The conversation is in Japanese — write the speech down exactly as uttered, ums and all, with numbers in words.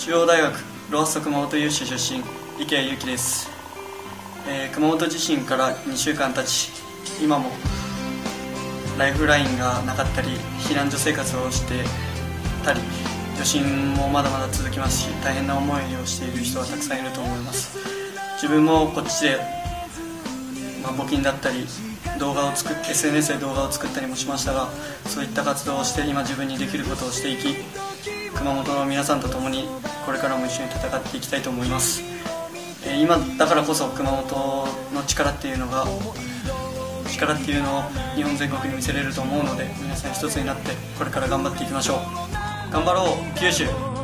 中央大学ロアッソ熊本有志出身池谷祐希です、えー、熊本地震からにしゅうかん経ち、今もライフラインがなかったり避難所生活をしてたり、余震もまだまだ続きますし、大変な思いをしている人はたくさんいると思います。自分もこっちで、まあ、募金だったり動画を作っ エスエヌエス で動画を作ったりもしましたが、そういった活動をして今自分にできることをしていき、熊本の皆さんと共にこれからも一緒に戦っていきたいと思います。えー、今だからこそ熊本の力っていうのが力っていうのを日本全国に見せれると思うので、皆さん一つになってこれから頑張っていきましょう。頑張ろう九州。